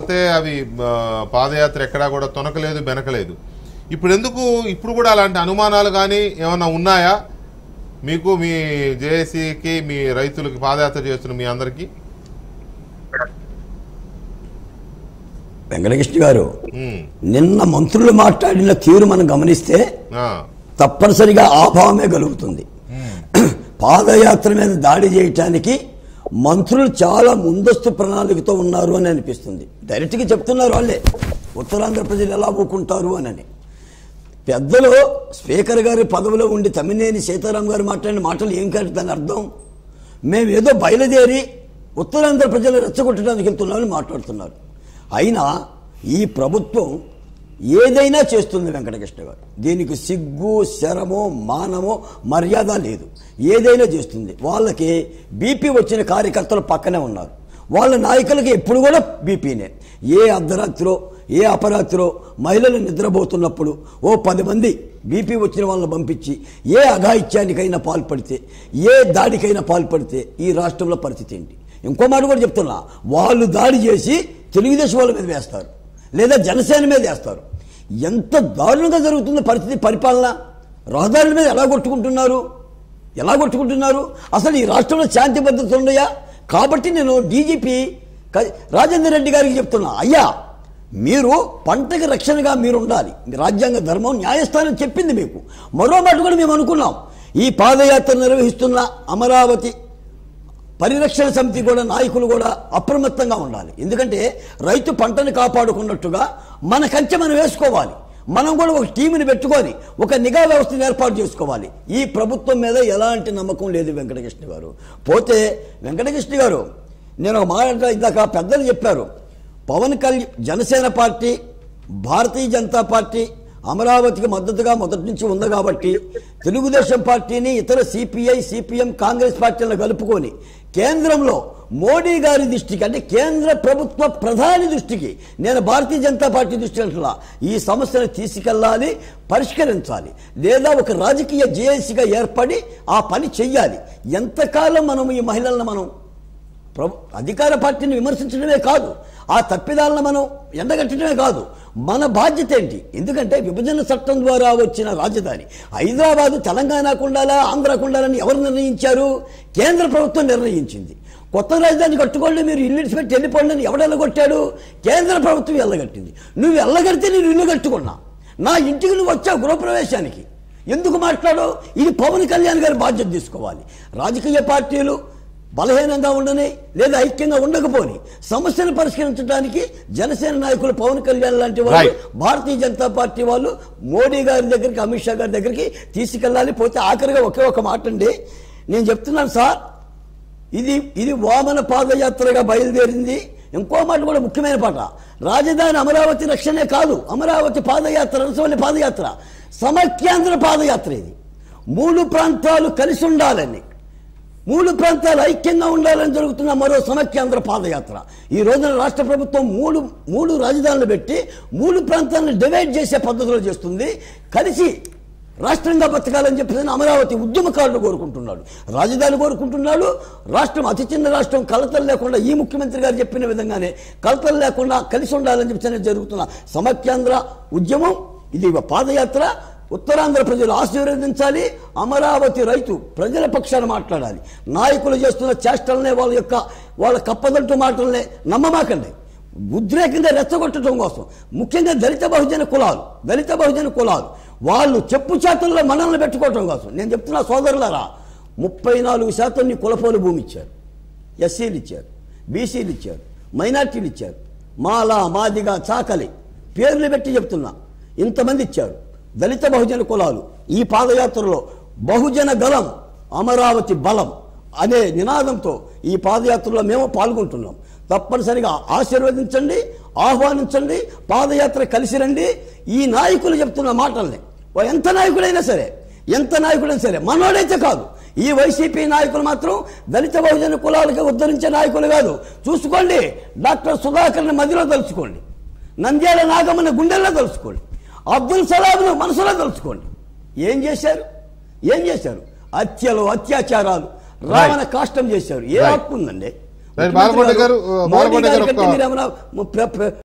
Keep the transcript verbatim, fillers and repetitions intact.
కాకపోతే అవి పాదయాత్ర ఎక్కడా కూడా తొనకలేదు బెనకలేదు. ఇప్పుడు ఎందుకు ఇప్పుడు కూడా అలాంటి అనుమానాలు కానీ ఏమన్నా ఉన్నాయా మీకు, మీ జేఏసీకి, మీ రైతులకి, పాదయాత్ర చేస్తున్న మీ అందరికీ? వెంకటకృష్ణ గారు, నిన్న మంత్రులు మాట్లాడిన తీరు మనం గమనిస్తే తప్పనిసరిగా ఆభావమే కలుగుతుంది. పాదయాత్ర మీద దాడి చేయటానికి మంత్రులు చాలా ముందస్తు ప్రణాళికతో ఉన్నారు అని అనిపిస్తుంది. డైరెక్ట్గా చెప్తున్నారు వాళ్ళే, ఉత్తరాంధ్ర ప్రజలు ఎలా ఊకుంటారు అని. పెద్దలు స్పీకర్ గారి పదవిలో ఉండి తమ్మినేని సీతారాం గారు మాట్లాడిన మాటలు ఏం కాదు దాని అర్థం. మేమేదో బయలుదేరి ఉత్తరాంధ్ర ప్రజలు రెచ్చగొట్టడానికి వెళ్తున్నామని మాట్లాడుతున్నారు. అయినా ఈ ప్రభుత్వం ఏదైనా చేస్తుంది వెంకటకృష్ణ గారు. దీనికి సిగ్గు, శరమో, మానమో, మర్యాద లేదు. ఏదైనా చేస్తుంది. వాళ్ళకి బీపీ వచ్చిన కార్యకర్తలు పక్కనే ఉన్నారు. వాళ్ళ నాయకులకి ఎప్పుడు కూడా బీపీనే. ఏ అర్ధరాత్రిలో, ఏ అపరాత్రిలో మహిళలు నిద్రపోతున్నప్పుడు ఓ పది మంది బీపీ వచ్చిన వాళ్ళని పంపించి ఏ అఘాయిత్యానికైనా పాల్పడితే, ఏ దాడికైనా పాల్పడితే ఈ రాష్ట్రంలో పరిస్థితి ఏంటి? ఇంకో మాట కూడా చెప్తున్నా, వాళ్ళు దాడి చేసి తెలుగుదేశం వాళ్ళ మీద వేస్తారు, లేదా జనసేన మీద వేస్తారు. ఎంత దారుణంగా జరుగుతుంది పరిస్థితి. పరిపాలన రహదారుల మీద ఎలా కొట్టుకుంటున్నారు, ఎలా కొట్టుకుంటున్నారు? అసలు ఈ రాష్ట్రంలో శాంతి భద్రతలు ఉన్నాయా? కాబట్టి నేను డీజీపీ రాజేందర్ రెడ్డి గారికి చెప్తున్నా, అయ్యా మీరు పంటకి రక్షణగా మీరు ఉండాలి. రాజ్యాంగ ధర్మం, న్యాయస్థానం చెప్పింది మీకు. మరో మాట కూడా మేము అనుకున్నాం, ఈ పాదయాత్ర నిర్వహిస్తున్న అమరావతి పరిరక్షణ సమితి కూడా నాయకులు కూడా అప్రమత్తంగా ఉండాలి. ఎందుకంటే రైతు పంటను కాపాడుకున్నట్టుగా మన కంచె మనం వేసుకోవాలి. మనం కూడా ఒక టీంని పెట్టుకొని ఒక నిఘా వ్యవస్థను ఏర్పాటు చేసుకోవాలి. ఈ ప్రభుత్వం మీద ఎలాంటి నమ్మకం లేదు వెంకటకృష్ణ గారు. పోతే వెంకటకృష్ణ గారు, నేను ఒక మాట ఇందాక పెద్దలు చెప్పారు, పవన్ కళ్యాణ్ జనసేన పార్టీ, భారతీయ జనతా పార్టీ అమరావతికి మద్దతుగా మొదటి నుంచి ఉంది కాబట్టి తెలుగుదేశం పార్టీని, ఇతర సిపిఐ, సిపిఎం, కాంగ్రెస్ పార్టీలను కలుపుకొని కేంద్రంలో మోడీ గారి దృష్టికి, అంటే కేంద్ర ప్రభుత్వ ప్రధాని దృష్టికి, నేను భారతీయ జనతా పార్టీ దృష్టి అంటున్నా, ఈ సమస్యను తీసుకెళ్లాలి, పరిష్కరించాలి. లేదా ఒక రాజకీయ జేఏసీగా ఏర్పడి ఆ పని చెయ్యాలి. ఎంతకాలం మనం ఈ మహిళలను మనం అధికార పార్టీని విమర్శించడమే కాదు, ఆ తప్పిదాలను మనం ఎండగట్టడమే కాదు, మన బాధ్యత ఏంటి? ఎందుకంటే విభజన చట్టం ద్వారా వచ్చిన రాజధాని హైదరాబాదు తెలంగాణకు ఉండాలా, ఆంధ్రాకు ఉండాలని ఎవరు నిర్ణయించారు? కేంద్ర ప్రభుత్వం నిర్ణయించింది. కొత్త రాజధాని కట్టుకోండి, మీరు ఇల్లు పెట్టి వెళ్ళిపోండి అని ఎవడు వెళ్ళగొట్టాడు? కేంద్ర ప్రభుత్వం వెళ్ళగట్టింది. నువ్వు వెళ్ళగడితే నేను ఇల్లు కట్టుకున్నా, నా ఇంటికి నువ్వు వచ్చావు గృహప్రవేశానికి, ఎందుకు మాట్లాడు? ఇది పవన్ కళ్యాణ్ గారి బాధ్యత తీసుకోవాలి. రాజకీయ పార్టీలు బలహీనంగా ఉండని లేదా ఐక్యంగా ఉండకపోని సమస్యను పరిష్కరించడానికి జనసేన నాయకులు పవన్ కళ్యాణ్ లాంటి వాళ్ళు, భారతీయ జనతా పార్టీ వాళ్ళు మోడీ గారి దగ్గరికి, అమిత్ షా గారి దగ్గరికి తీసుకెళ్ళాలి. పోతే ఆఖరిగా ఒకే ఒక మాట అండి, నేను చెప్తున్నాను సార్, ఇది ఇది వామన పాదయాత్రగా బయలుదేరింది. ఇంకో మాట కూడా ముఖ్యమైన పాట, రాజధాని అమరావతి రక్షణే కాదు, అమరావతి పాదయాత్ర, రసవల్లి పాదయాత్ర సమైక్యాంధ్ర పాదయాత్ర. ఇది మూడు ప్రాంతాలు కలిసి ఉండాలని, మూడు ప్రాంతాలు ఐక్యంగా ఉండాలని జరుగుతున్న మరో సమైక్యాంధ్ర పాదయాత్ర. ఈ రోజున రాష్ట్ర ప్రభుత్వం మూడు మూడు రాజధానులు పెట్టి మూడు ప్రాంతాలను డివైడ్ చేసే పద్ధతిలో చేస్తుంది. కలిసి రాష్ట్రంగా బతకాలని చెప్పి అమరావతి ఉద్యమకారులు కోరుకుంటున్నాడు, రాజధాని కోరుకుంటున్నాడు. రాష్ట్రం అతి చిన్న రాష్ట్రం, కలతలు లేకుండా ఈ ముఖ్యమంత్రి గారు చెప్పిన విధంగానే కలతలు లేకుండా కలిసి ఉండాలని చెప్పి జరుగుతున్న సమైక్యాంధ్ర ఉద్యమం ఇది పాదయాత్ర. ఉత్తరాంధ్ర ప్రజలు ఆశీర్వదించాలి. అమరావతి రైతు ప్రజల పక్షాన మాట్లాడాలి. నాయకులు చేస్తున్న చేష్టలనే, వాళ్ళ యొక్క వాళ్ళ కప్పదంటూ మాటలనే నమ్మమాకండి. ఉద్రేకంగా రెచ్చగొట్టడం కోసం, ముఖ్యంగా దళిత బహుజన కులాలు దళిత బహుజన కులాలు వాళ్ళు చెప్పు చేతుల్లో మనల్ని పెట్టుకోవటం కోసం నేను చెప్తున్నా సోదరులారా, ముప్పై నాలుగు శాతం నీ కులపోలు భూమి ఇచ్చారు, ఎస్సీలు ఇచ్చారు, బీసీలు ఇచ్చారు, మైనార్టీలు ఇచ్చారు, మాల, మాదిగా, చాకలి పేర్లు పెట్టి చెప్తున్నా, ఇంతమంది ఇచ్చారు. దళిత బహుజన కులాలు ఈ పాదయాత్రలో బహుజన గలం అమరావతి బలం అనే నినాదంతో ఈ పాదయాత్రలో మేము పాల్గొంటున్నాం. తప్పనిసరిగా ఆశీర్వదించండి, ఆహ్వానించండి, పాదయాత్ర కలిసి రండి. ఈ నాయకులు చెప్తున్న మాటల్ని ఎంత నాయకుడైనా సరే, ఎంత నాయకుడైనా సరే, మనోడైతే కాదు. ఈ వైసీపీ నాయకులు మాత్రం దళిత బహుజన కులాలకు ఉద్ధరించే నాయకులు కాదు. చూసుకోండి, డాక్టర్ సుధాకర్ని మధ్యలో తలుచుకోండి, నంద్యాల నాగమ్మని గుండెల్లో తలుచుకోండి, అబ్దుల్ సలాంను మనసులో తలుచుకోండి. ఏం చేశారు? ఏం చేశారు? హత్యలు, అత్యాచారాలు, రావణ కాష్టం చేశారు. ఏ హక్కు ఉందండి?